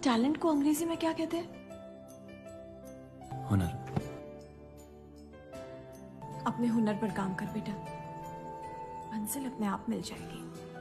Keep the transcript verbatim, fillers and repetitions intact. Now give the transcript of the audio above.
Talent को अंग्रेजी में क्या कहते हैं? हुनर। अपने हुनर पर काम कर बेटा, मंजिल अपने आप मिल जाएगी।